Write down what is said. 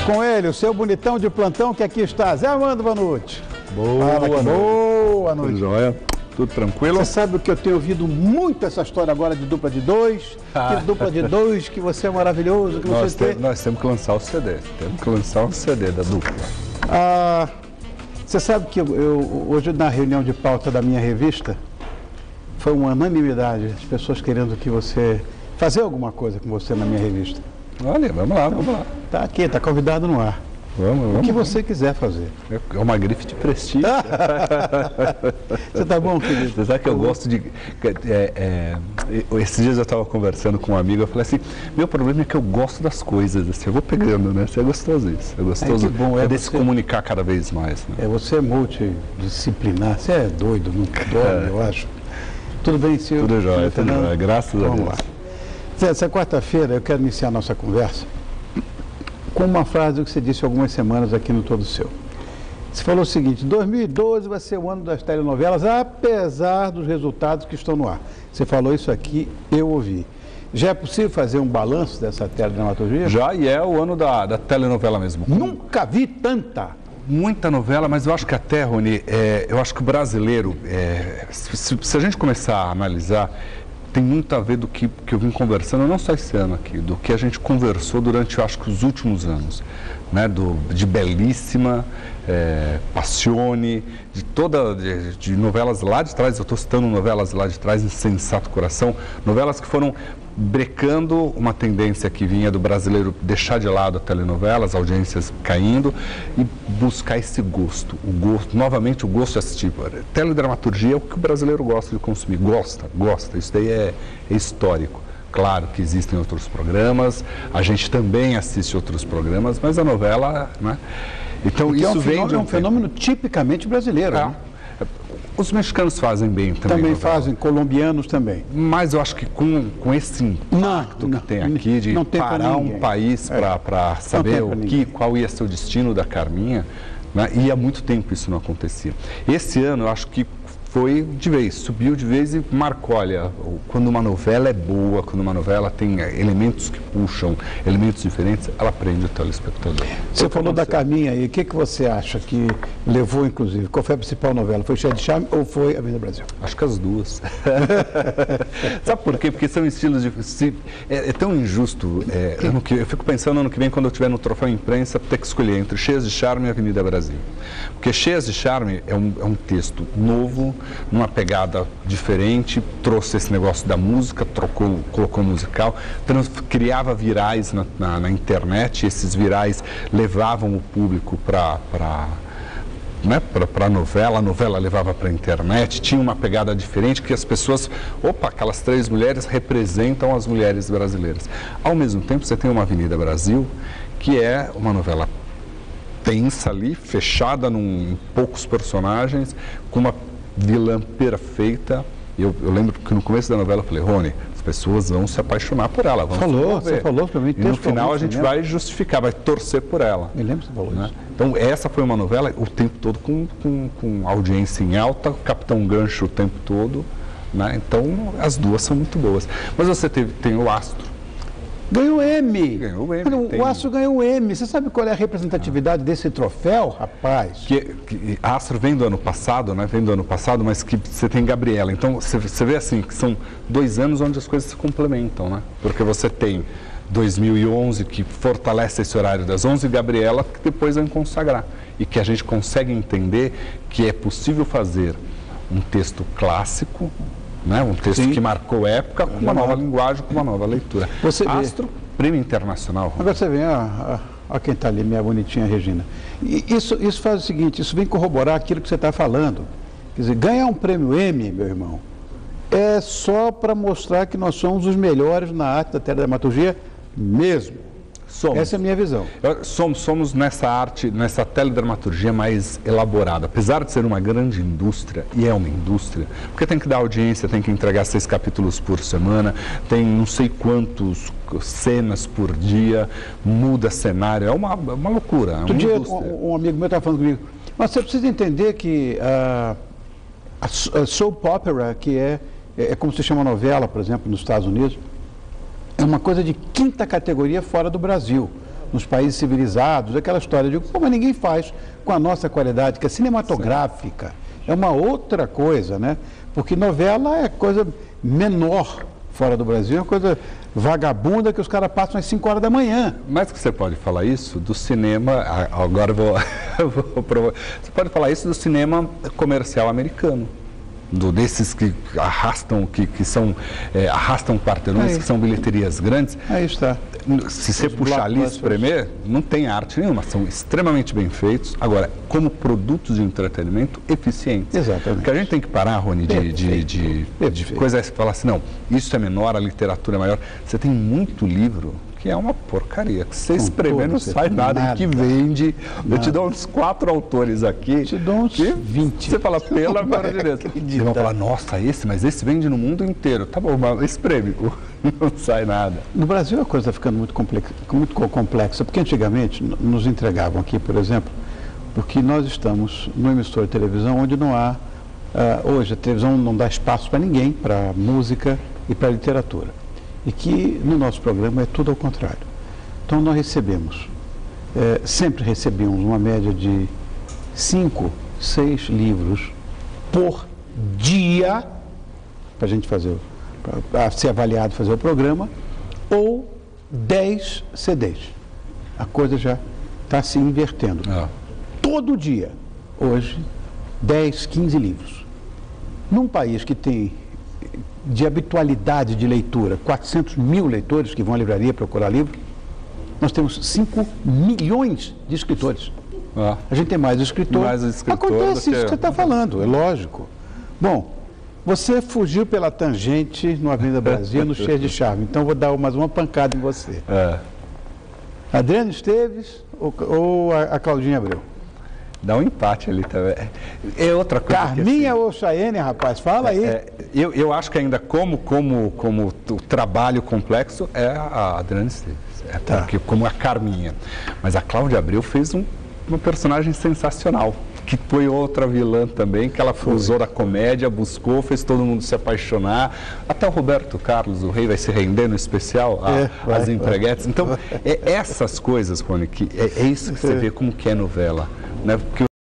Com ele, o seu bonitão de plantão que aqui está, Zé Armando Vanucci. Boa noite. Boa noite. Tudo jóia? Tudo tranquilo? Você sabe que eu tenho ouvido muito essa história agora de dupla de dois, que dupla de dois, que você é maravilhoso, que nós você nós temos que lançar o CD, temos que lançar um CD da dupla. Você sabe que hoje na reunião de pauta da minha revista, foi uma unanimidade, as pessoas querendo que você fazer alguma coisa com você na minha revista. Olha, vamos lá, vamos lá. Tá aqui, está convidado no ar. Vamos. O que você quiser fazer. É uma grife de prestígio. Você tá bom, querido? Você sabe que eu gosto de... esses dias eu estava conversando com um amigo, eu falei assim, meu problema é que eu gosto das coisas, assim, eu vou pegando, né? Isso é gostoso isso. É gostoso poder se comunicar cada vez mais. Né? Você é multidisciplinar, você é doido, não dorme, eu acho. Tudo bem, senhor? Tudo jóia, tudo jóia, graças a Deus. Vamos lá. Essa quarta-feira eu quero iniciar a nossa conversa com uma frase que você disse algumas semanas aqui no Todo Seu. Você falou o seguinte: 2012 vai ser o ano das telenovelas, apesar dos resultados que estão no ar. Você falou isso aqui, eu ouvi. Já é possível fazer um balanço dessa teledramaturgia? Já, e é o ano da telenovela mesmo. Nunca vi tanta. Muita novela, mas eu acho que até, Rony, eu acho que o brasileiro, se a gente começar a analisar, tem muito a ver do que eu vim conversando, não só esse ano aqui, do que a gente conversou durante, eu acho que os últimos anos, né? De Belíssima, Passione, de novelas lá de trás, eu estou citando novelas lá de trás, Insensato Coração, novelas que foram brecando uma tendência que vinha do brasileiro deixar de lado a telenovela, as audiências caindo e buscar esse gosto, novamente o gosto de assistir. Teledramaturgia é o que o brasileiro gosta de consumir, gosta, isso daí é histórico. Claro que existem outros programas, a gente também assiste outros programas, mas a novela, né? Então isso vem de um fenômeno tipicamente brasileiro, né? Os mexicanos fazem bem também. Também fazem, colombianos também. Mas eu acho que com esse impacto que tem aqui de parar um país para saber qual ia ser o destino da Carminha, né? E há muito tempo isso não acontecia. Esse ano eu acho que foi de vez, subiu de vez e marcou, olha, quando uma novela é boa, quando uma novela tem elementos que puxam, elementos diferentes, ela prende o telespectador. Você falou da Carminha aí, o que você acha que levou, inclusive? Qual foi a principal novela? Foi Cheia de Charme ou foi Avenida Brasil? Acho que as duas. Sabe por quê? Porque são estilos de... É tão injusto, eu fico pensando ano que vem, quando eu estiver no Troféu Imprensa, ter que escolher entre Cheias de Charme e Avenida Brasil. Porque Cheias de Charme é um texto novo, numa pegada diferente, trouxe esse negócio da música, colocou musical, criava virais na internet, e esses virais levavam o público para a novela levava para a internet, tinha uma pegada diferente, que as pessoas, aquelas três mulheres representam as mulheres brasileiras. Ao mesmo tempo, você tem uma Avenida Brasil, que é uma novela tensa ali, fechada em poucos personagens, com uma vilã perfeita. Eu lembro que no começo da novela eu falei, Rony, as pessoas vão se apaixonar por ela. Você falou para mim. E no final a gente vai justificar, vai torcer por ela. Me lembro que você falou isso. Então essa foi uma novela o tempo todo com audiência em alta, Capitão Gancho o tempo todo, né? Então as duas são muito boas. Mas você tem o Astro. Ganhou M. Ganhou o M. O Astro ganhou o M. Você sabe qual é a representatividade desse troféu, rapaz? Que Astro vem do ano passado, né? Vem do ano passado, mas que você tem Gabriela. Então, você vê assim, que são 2 anos onde as coisas se complementam, né? Porque você tem 2011, que fortalece esse horário das 11, e Gabriela, que depois vai consagrar. E que a gente consegue entender que é possível fazer um texto clássico, né? Um texto que marcou época, com uma nova linguagem, com uma nova leitura. Astro, prêmio internacional. Agora você vê, ó quem está ali, minha bonitinha Regina. E isso faz o seguinte, isso vem corroborar aquilo que você está falando. Quer dizer, ganhar um prêmio M, meu irmão, é só para mostrar que nós somos os melhores na arte da teledramaturgia mesmo. Essa é a minha visão. Somos nessa arte, nessa teledramaturgia mais elaborada. Apesar de ser uma grande indústria, e é uma indústria, porque tem que dar audiência, tem que entregar 6 capítulos por semana, tem não sei quantos cenas por dia, muda cenário, é uma loucura. Outro dia, um amigo meu estava falando comigo, mas você precisa entender que a soap opera, que é como se chama novela, por exemplo, nos Estados Unidos, é uma coisa de 5ª categoria fora do Brasil. nos países civilizados, aquela história de como ninguém faz com a nossa qualidade, que é cinematográfica. É uma outra coisa, né? Porque novela é coisa menor fora do Brasil, é uma coisa vagabunda que os caras passam às 5 horas da manhã. Mas que você pode falar isso do cinema, agora eu vou, você pode falar isso do cinema comercial americano. Desses que arrastam, arrastam quarteirões, que são bilheterias grandes. Aí está. Se você puxar ali e espremer, não tem arte nenhuma, são extremamente bem feitos. Agora, como produtos de entretenimento eficientes. Exatamente. Porque a gente tem que parar, Rony, de coisa que falar assim, não, isso é menor, a literatura é maior. Você tem muito livro que é uma porcaria, que você espremer não sai nada, que vende. Eu te dou uns 4 autores aqui. Te dou uns 20. Você fala, pelo amor de Deus. Eles vão falar, nossa, mas esse vende no mundo inteiro. Tá bom, mas espreme, não sai nada. No Brasil a coisa está ficando muito complexa, porque antigamente nos entregavam aqui, por exemplo, porque nós estamos numa emissora de televisão onde não há, hoje a televisão não dá espaço para ninguém, para música e para literatura. E que no nosso programa é tudo ao contrário. Então nós recebemos, sempre recebemos uma média de 5, 6 livros por dia para a gente fazer, para ser avaliado, fazer o programa, ou 10 CDs. A coisa já está se invertendo. Todo dia, hoje, 10, 15 livros. Num país que tem de habitualidade de leitura, 400 mil leitores que vão à livraria procurar livro, nós temos 5 milhões de escritores. A gente tem mais escritor. Acontece isso que você está falando, é lógico. Bom, você fugiu pela tangente no Avenida Brasil, no Cheio de Charme, então vou dar mais uma pancada em você. Adriano Esteves ou a Claudinha Abreu? Dá um empate ali também. É outra coisa. Carminha assim, ou Chayenne, rapaz? Fala aí. Eu acho que ainda como o trabalho complexo é a Adriana Esteves. Porque como a Carminha. Mas a Cláudia Abreu fez uma personagem sensacional. Que foi outra vilã também, que ela usou da comédia, buscou, fez todo mundo se apaixonar. Até o Roberto Carlos, o rei, vai se render no especial, as empreguetes. Então, essas coisas, Rony, que é isso que você vê como que é novela. Né? Porque